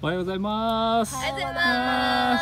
おはようございます。 おはようございます。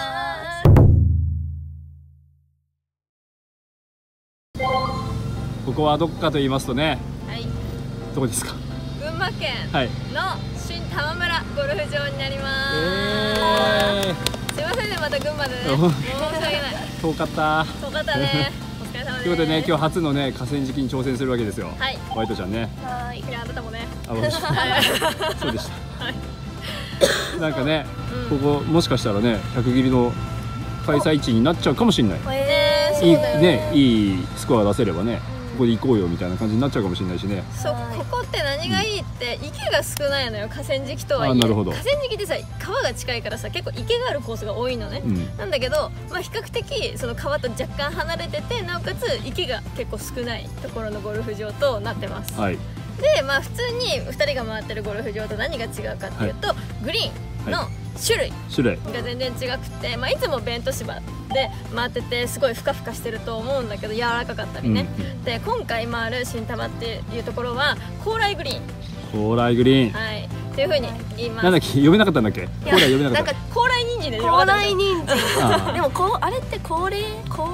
ここはどこかと言いますとね、 はい、 どこですか？ 群馬県はい。 の新玉村ゴルフ場になります。すいませんね、また群馬でね、申し訳ない。 遠かった。 遠かったね。お疲れ様です。 ということでね、今日初のね河川敷に挑戦するわけですよ。 はい。 ホワイトちゃんね。 はい。いや、あなたもね。 あ、私。そうでした。 はい。 なんかね、ここもしかしたらね、100切りの開催地になっちゃうかもしれない。いいね、いいスコア出せればね、ここで行こうよみたいな感じになっちゃうかもしれないしね。 そう、ここって何がいいって池が少ないのよ、河川敷とはいえ。 なるほど。 河川敷ってさ、川が近いからさ、結構池があるコースが多いのね。なんだけど、まあ比較的その川と若干離れてて、なおかつ池が結構少ないところのゴルフ場となってます。はい。で、まあ普通に2人が回ってるゴルフ場と何が違うかっていうと、グリーンの種類が全然違くて、まあ、いつもベント芝で回っててすごいふかふかしてると思うんだけど柔らかかったりね、で今回回る新玉っていうところは高麗グリーン、 高麗グリーン、 はい、っていう風に言います。 なんだっけ、読めなかったんだっけ？高麗読めなかった。 なんか高麗人参でしょ。 高麗人参。でもあれって高麗、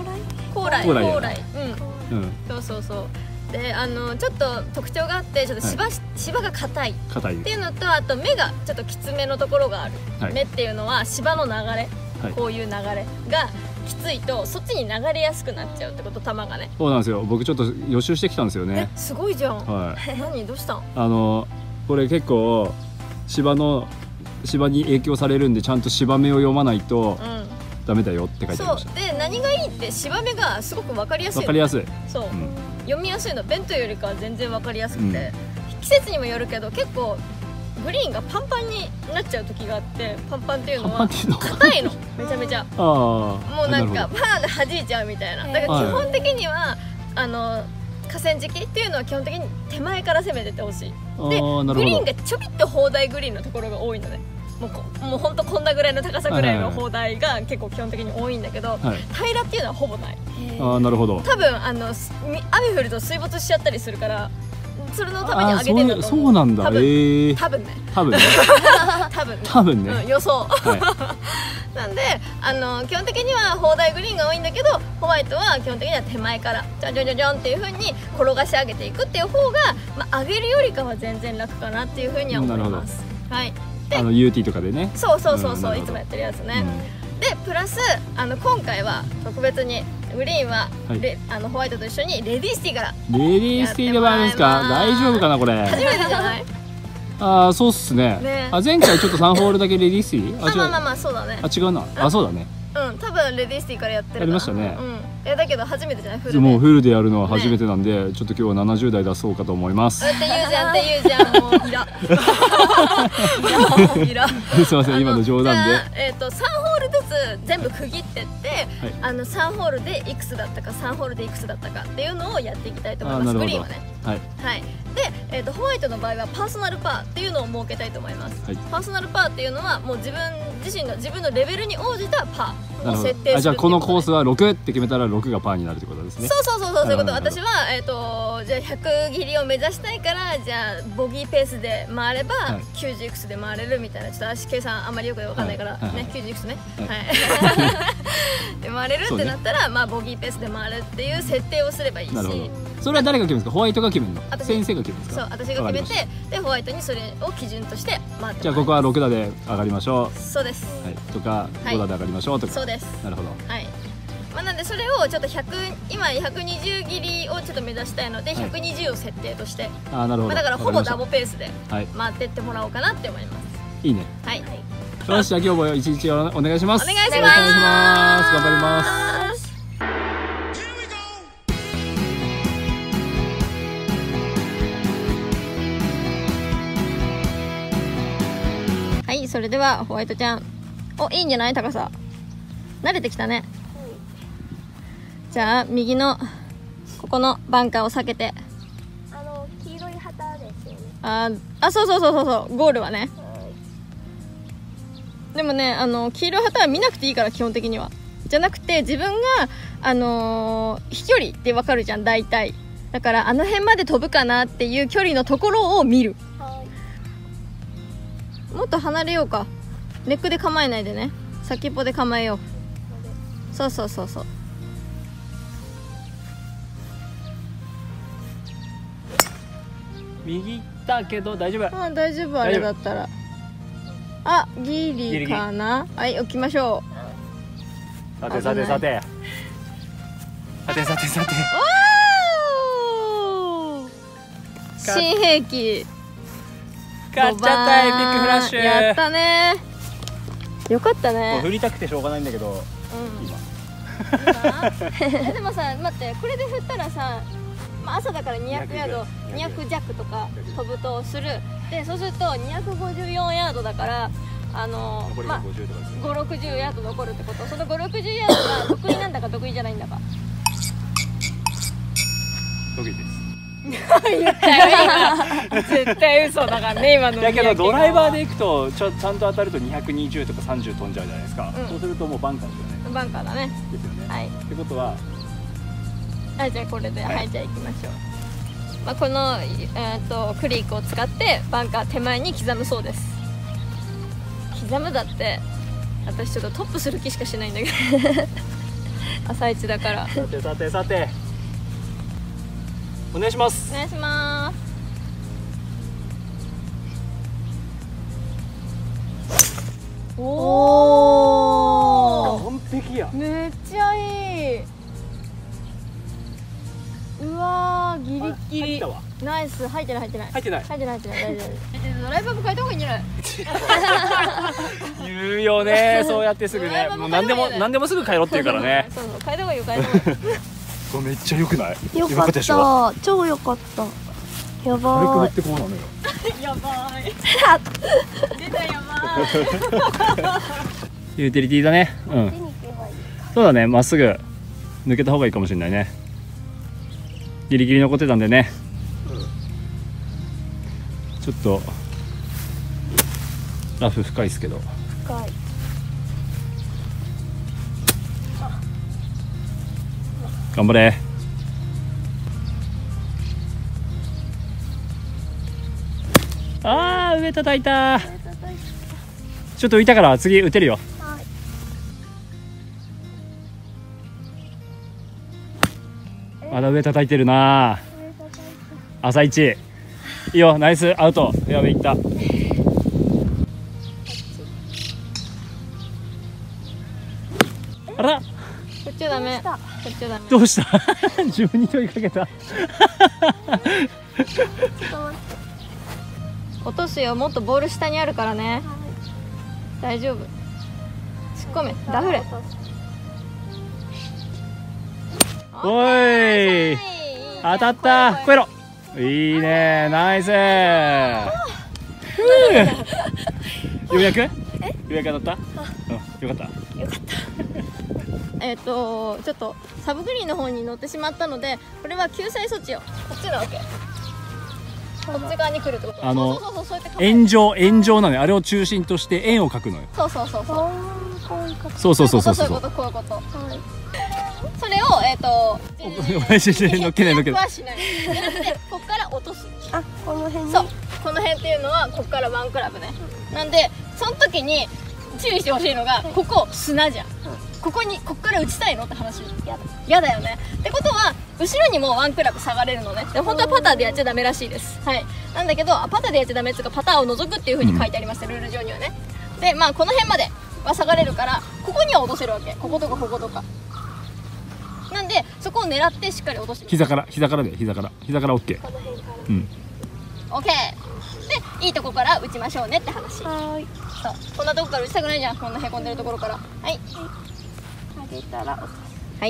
そうそうそう。でちょっと特徴があって、ちょっと芝が硬いっていうのと、あと目がちょっときつめのところがある、目っていうのは芝の流れ、こういう流れがきついとそっちに流れやすくなっちゃうってこと、球がね。 そうなんですよ。僕ちょっと予習してきたんですよね。 すごいじゃん。何どうしたん？ これ結構芝に影響されるんで、ちゃんと芝目を読まないとダメだよって書いてありました。 そうで、何がいいって芝目がすごく分かりやすい。 分かりやすい。そう、 読みやすいの。ベントよりかは全然分かりやすくて、季節にもよるけど結構グリーンがパンパンになっちゃう時があって、パンパンっていうのは硬いのめちゃめちゃ。もうなんかパーンで弾いちゃうみたいな。だから基本的には河川敷っていうのは基本的に手前から攻めててほしい。でグリーンがちょびっと砲台グリーンのところが多いのね。もうほんとこんなぐらいの高さぐらいの砲台が結構基本的に多いんだけど、平らっていうのはほぼない。 なるほど。 多分雨降ると水没しちゃったりするから、それのために上げてるんだと思う。 そうなんだ。 多分ね予想。なんで基本的には砲台グリーンが多いんだけど、ホワイトは基本的には手前からジョンジョンジョンジョンっていう風に転がし上げていくっていう方が、上げるよりかは全然楽かなっていう風には思います。はい。 UT とかでね。 そういつもやってるやつね。でプラス今回は特別にグリーンはホワイトと一緒にレディースティーから。 レディースティーでもあるんですか？大丈夫かなこれ？ 初めてじゃない？ そうっすね。前回ちょっと3ホールだけレディースティー？ まあそうだね。 違うな。そうだね。 多分レディースティーからやってる。 ありましたね。 だけど初めてじゃない？フルで。 もうフルでやるのは初めてなんで、ちょっと今日は70代出そうかと思います。 って言うじゃんもうイラ。 すいません、今の冗談で。 3ホールずつ全部区切ってって、3ホールでいくつだったか3ホールでいくつだったかっていうのをやっていきたいと思います。グリーンはね。はい。でホワイトの場合はパーソナルパーっていうのを設けたいと思います。パーソナルパーっていうのはもう自分のレベルに応じたパーを設定する。 じゃあこのコースは6って決めたら6がパーになるってことですね。 そういうこと。私はじゃあ100切りを目指したいから、じゃあボギーペースで回れば90いくつで回れるみたいな。ちょっと私計算あんまりよく分かんないからね、90いくつね。で回れるってなったら、ボギーペースで回るっていう設定をすればいいし。 それは誰が決めるんですか？ホワイトが決めるの？先生が決めるんですか？ そう、私が決めて、でホワイトにそれを基準として回って。 じゃあここは6打で上がりましょう。 そうです。 とか5打で上がりましょうとか。 そうです。 なるほど。 はい。なんでそれをちょっと今120切りをちょっと目指したいので、120を設定として。 なるほど。 だからほぼダボペースで回ってってもらおうかなって思います。 いいね。 はい。 よし、じゃあ今日も一日お願いします。 お願いします。 頑張ります。 はい、それではホワイトちゃん、いいんじゃない？高さ慣れてきたね。じゃあ右のここのバンカーを避けて、 黄色い旗ですよね。 そうゴールはね。でもね、黄色い旗は見なくていいから、基本的には。じゃなくて自分が飛距離ってわかるじゃん大体。だから辺まで飛ぶかなっていう距離のところを見る。もっと離れようか。 ネックで構えないでね、先っぽで構えよう。そうそうそうそう。 右行ったけど大丈夫。 あ、大丈夫。あれだったらあ、ギリかな。はい、置きましょう。さてさてさてさてさてさて、 新兵器買っちゃったエピックフラッシュ。 やったね。よかったね。 振りたくてしょうがないんだけど、今でもさ、待って、これで振ったらさ、朝だから200ヤード、200弱とか飛ぶとする。で、そうすると254ヤードだから、 残りが50とかですね。 5、60ヤード残るってこと。その5、60ヤードが得意なんだか得意じゃないんだか。 得意です。 言ったよ今。絶対嘘だからね、今の。 だけどドライバーで行くとちゃんと当たると220とか30飛んじゃうじゃないですか。そうするともうバンカーですよね。 バンカーだね。 ですよね。 はい。 ってことは、 はい、じゃあこれで、はい、じゃあ行きましょう。まあ、このクリークを使ってバンカー手前に刻むそうです。刻むだって私ちょっとトップする気しかしないんだけど朝一だから。 さてさてさて、お願いします。 お願いします。おー、完璧や。 めっちゃいい。うわー、ギリギリ。ナイス。入ってない入ってない。 入ってない入ってない入ってない。大丈夫。ドライバーも変えた方がいいんじゃない？ 言うよね、そうやってすぐね。もう何でもすぐ帰ろって言うからね。 そうそう、変えた方がいいよ、変えた方がいい。 これめっちゃ良くない？ よかった。超良かった。やば軽く乗ってこうなのよ。 やばい。出た、やばい。 ユーティリティだね。うん。そうだね、まっすぐ抜けた方がいいかもしれないね。ギリギリ残ってたんでね。ちょっとラフ深いですけど。 深い。 頑張れ。あー、上叩いた。ちょっと浮いたから次打てるよ。 はい。 まだ上叩いてるな。朝一いいよ、ナイスアウト。フェアウェイいった。あら、 こっちはダメ。こっちはダメ。 どうした自分に問いかけた落とすよ。もっとボール下にあるからね。大丈夫。突っ込め。ダフれ。 おい、当たった。越えろ。いいね、ナイス。ようやく当たった。よかった。 よかった。 ちょっとサブグリーンの方に乗ってしまったので、これは救済措置を。こっちなわけ。こっち側に来るってこと。 円状なのよ。あれを中心として円を描くのよ。 そうそうそうそう。 そうそうそうそう。 そういうこと、こういうこと。それをのっけないのっけない。 はしない。こっから落とす。 あ、この辺に。 そう、この辺っていうのはこっからワンクラブね。なんでその時に注意してほしいのが、ここ砂じゃん。こっから打ちたいのって話。やだよね。ってことは後ろにもワンクラブ下がれるのね。で本当はパターでやっちゃダメらしいです。はい。なんだけどパターでやっちゃダメっていうか、パターを除くっていう風に書いてありました、ルール上にはね。でまあこの辺までは下がれるから、ここには落とせるわけ。こことかこことか。なんでそこを狙ってしっかり落として。膝からで、膝から OK。 この辺から。 OK で、いいとこから打ちましょうねって話。 はい。 そう、こんなとこから打ちたくないじゃん、こんなへこんでるところから。はい、 上げたら落とす。 はい、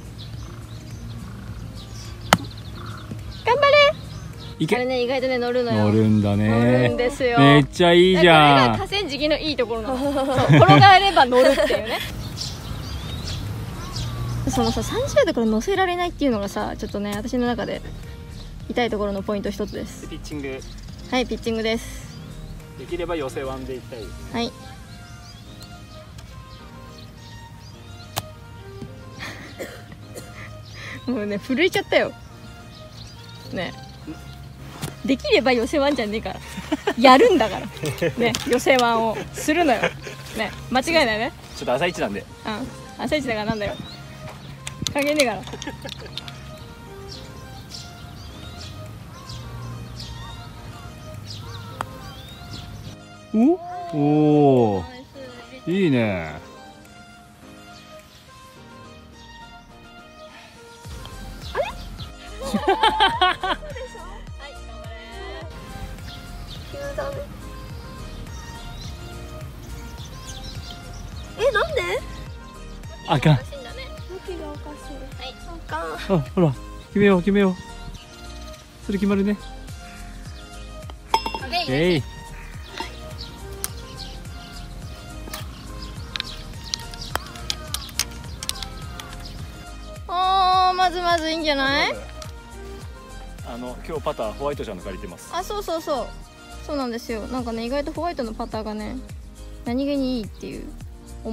頑張れ。 いけ。 あれね、意外とね、乗るのよ。 乗るんだね。 乗るんですよ。 めっちゃいいじゃん。 これが河川敷のいいところなの。そう、転がれば乗るっていうね。そのさ、30度から乗せられないっていうのがさ、ちょっとね、私の中で痛いところのポイント一つです。 ピッチング。 はい、ピッチングです。 できれば寄せワンでいきたいですね。 はい。もうね、震えちゃったよ。ね。できれば寄せワンじゃねえから。 やるんだからね、寄せワンをするのよね、間違いないね。 ちょっと朝一なんで。 うん、朝一だからなんだよ、関係ねえから。 おお、いいね。 なんで？ あかん。 向きがおかしい。あかん。 あ、ほら、決めよう決めよう。それ決まるね。えい。 まずいいんじゃない？ 今日パターホワイトちゃんの借りてます。 あ、そうなんですよ。なんかね、意外とホワイトのパターがね、何気にいいっていう。なん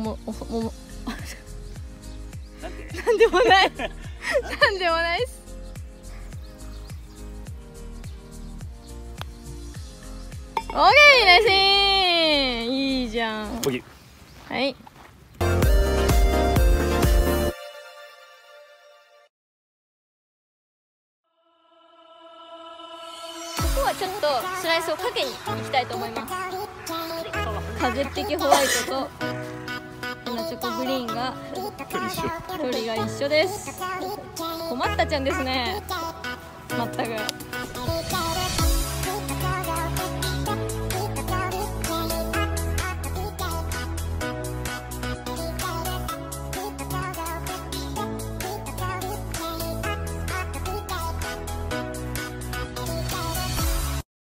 でもない。なんでもないっす。オーケー、ナイスイン。いいじゃん。はい。ここはちょっとスライスをかけに行きたいと思います。風的ホワイトとチョコグリーンが距離が一緒です。困ったちゃんですね、まったく。